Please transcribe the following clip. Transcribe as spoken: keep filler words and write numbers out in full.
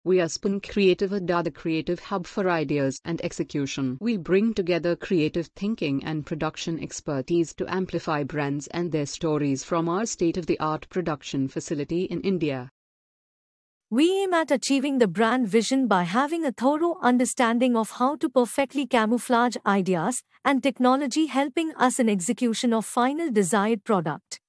We are Spankh Creative Adda, the creative hub for ideas and execution. We bring together creative thinking and production expertise to amplify brands and their stories from our state-of-the-art production facility in India. We aim at achieving the brand vision by having a thorough understanding of how to perfectly camouflage ideas and technology, helping us in execution of final desired product.